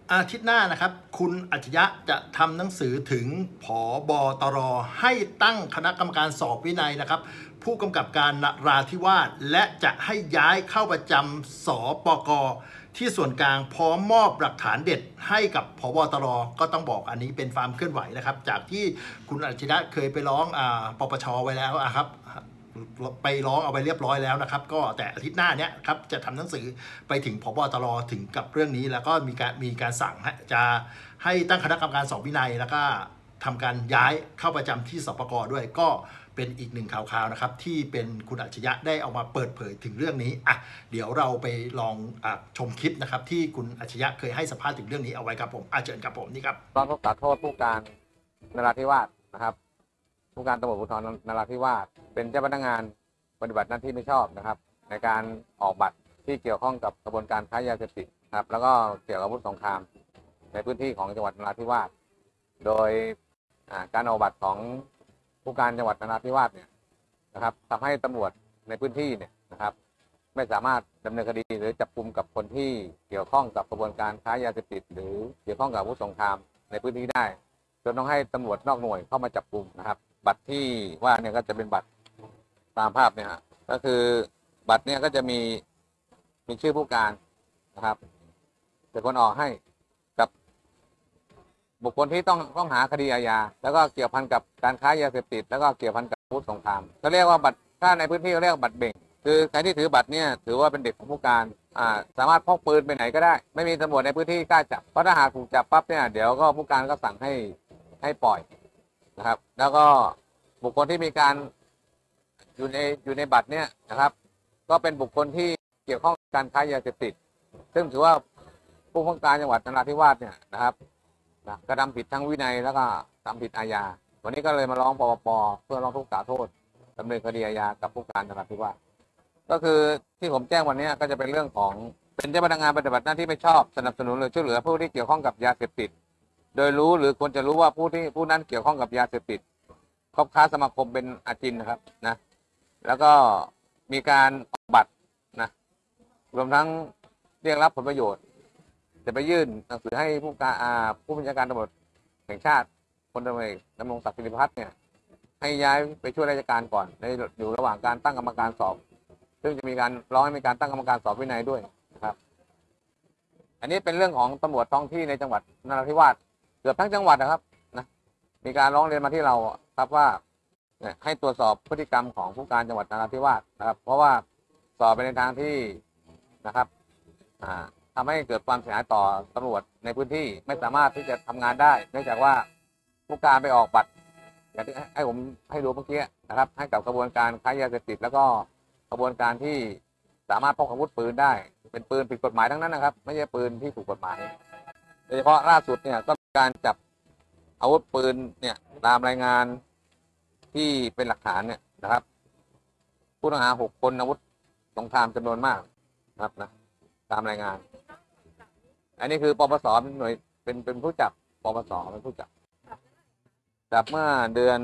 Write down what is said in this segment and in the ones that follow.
อาทิตย์หน้านะครับคุณอัจฉริยะจะทำหนังสือถึงผบตรให้ตั้งคณะกรรมการสอบวินัยนะครับผู้กำกับการนราธิวาสและจะให้ย้ายเข้าประจำสปกที่ส่วนกลางพร้อมมอบหลักฐานเด็ดให้กับผบตรก็ต้องบอกอันนี้เป็นความเคลื่อนไหวนะครับจากที่คุณอัจฉริยะเคยไปร้องปปชไว้แล้วครับไปร้องเอาไปเรียบร้อยแล้วนะครับก็แต่อาทิตย์หน้าเนี้ยครับจะทำหนังสือไปถึงผบตรถึงกับเรื่องนี้แล้วก็มีการสั่งจะให้ตั้งคณะกรรมการสอบวินัยแล้วก็ทำการย้ายเข้าประจำที่สปกด้วยก็เป็นอีกหนึ่งข่าวๆนะครับที่เป็นคุณอัจฉริยะได้เอามาเปิดเผยถึงเรื่องนี้เดี๋ยวเราไปลองชมคลิปนะครับที่คุณอัจฉริยะเคยให้สัมภาษณ์ถึงเรื่องนี้เอาไว้ครับผมเชิญครับผมนี่ครับร้องทุกข์กล่าวโทษผู้การนราธิวาสนะครับผู้การตำรวจภูธรนราธิวาสเป็นเจ้าพนักงานปฏิบัติหน้าที่ไม่ชอบนะครับในการออกบัตรที่เกี่ยวข้องกับกระบวนการค้ายาเสพติดครับแล้วก็เกี่ยวกับอาวุธสงครามในพื้นที่ของจังหวัดนราธิวาสโดยการออกบัตรของผู้การจังหวัดนราธิวาสเนี่ยนะครับทำให้ตำรวจในพื้นที่เนี่ยนะครับไม่สามารถดำเนินคดีหรือจับกุมกับคนที่เกี่ยวข้องกับกระบวนการค้ายาเสพติดหรือเกี่ยวข้องกับอาวุธสงครามในพื้นที่ได้จนต้องให้ตำรวจนอกหน่วยเข้ามาจับกุมนะครับบัตรที่ว่าเนี่ยก็จะเป็นบัตรตามภาพเนี่ยก็คือบัตรเนี่ยก็จะมีชื่อผู้การนะครับเป็นคนออกให้กับบุคคลที่ต้องหาคดีอาญาแล้วก็เกี่ยวพันกับการค้ายาเสพติดแล้วก็เกี่ยวพันกับอาวุธสงครามเขาเรียกว่าบัตรถ้าในพื้นที่เขาเรียกบัตรเบ่งคือใครที่ถือบัตรเนี่ยถือว่าเป็นเด็กของผู้การสามารถพกปืนไปไหนก็ได้ไม่มีตำรวจในพื้นที่กล้าจับเพราะถ้าหากถูกจับปั๊บเนี่ยเดี๋ยวก็ผู้การก็สั่งให้ปล่อยนะครับแล้วก็บุคคลที่มีการอยู่ในบัตรเนี่ยนะครับก็เป็นบุคคลที่เกี่ยวข้องกับการค้ายาเสพติดซึ่งถือว่าผู้บังคับการจังหวัดนราธิวาสเนี่ยนะครับกระทำผิดทั้งวินัยแล้วก็ทำผิดอาญาวันนี้ก็เลยมาร้องปปเพื่อร้องทุกข์กล่าวโทษดำเนินคดีอาญากับผู้การนราธิวาสก็คือที่ผมแจ้งวันนี้ก็จะเป็นเรื่องของเป็นเจ้าพนักงานปฏิบัติหน้าที่ไม่ชอบสนับสนุนหรือช่วยเหลือผู้ที่เกี่ยวข้องกับยาเสพติดโดยรู้หรือควรจะรู้ว่าผู้นั้นเกี่ยวข้องกับยาเสพติดคบค้าสมาคมเป็นอาจินนะครับนะแล้วก็มีการออกบัตรนะรวมทั้งเรียกรับผลประโยชน์จะไปยื่นหนังสือให้ผู้บัญชาการตำรวจแห่งชาติพลตำรวจเอกดำรงศักดิ์ สิริพัฒน์เนี่ยให้ย้ายไปช่วยราชการก่อนในอยู่ระหว่างการตั้งกรรมการสอบซึ่งจะมีการร้องให้มีการตั้งกรรมการสอบวินัยด้วยนะครับอันนี้เป็นเรื่องของตำรวจท้องที่ในจังหวัดนราธิวาสเกือบทั้งจังหวัดนะครับนะมีการร้องเรียนมาที่เราครับว่าให้ตรวจสอบพฤติกรรมของผู้การจังหวัดนราธิวาสนะครับเพราะว่าสอบไปในทางที่นะครับทำให้เกิดความเสียหายต่อตำรวจในพื้นที่ไม่สามารถที่จะทำงานได้เนื่องจากว่าผู้การไปออกบัตรอย่างที่ให้ผมให้ดูเมื่อกี้นะครับให้กับกระบวนการค้ายาเสพติดแล้วก็กระบวนการที่สามารถพกอาวุธปืนได้เป็นปืนผิดกฎหมายทั้งนั้นนะครับไม่ใช่ปืนที่ถูกกฎหมายโดยเฉพาะล่าสุดเนี่ยก็มีการจับอาวุธปืนเนี่ยตามรายงานที่เป็นหลักฐานเนี่ยนะครับผู้ต้องหา6 คนอาวุธสงครามจำนวนมากนะครับนะตามรายงานอันนี้คือปปสเป็นหน่วยเป็นผู้จับปปสเป็นผู้จับเมื่อเดือน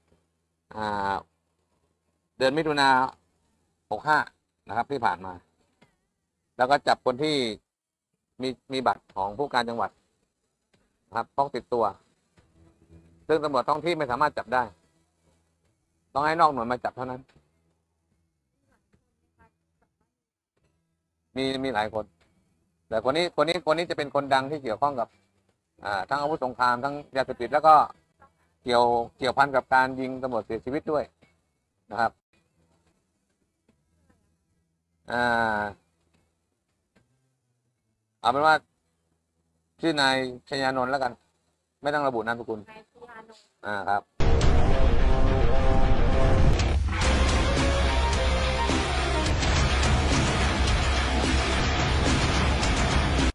มิถุนา65นะครับที่ผ่านมาแล้วก็จับคนที่มีบัตรของผู้การจังหวัดนะครับพกติดตัวซึ่งตำรวจท้องที่ไม่สามารถจับได้ต้องให้นอกหน่วยมาจับเท่านั้นมีหลายคนแต่คนนี้จะเป็นคนดังที่เกี่ยวข้องกับทั้งอาวุธสงครามทั้งยาเสพติดแล้วก็เกี่ยวพันกับการยิงตำรวจเสียชีวิตด้วยนะครับเอาเป็นว่าชื่อนายชยานนท์แล้วกันไม่ต้องระบุนามสกุลครับ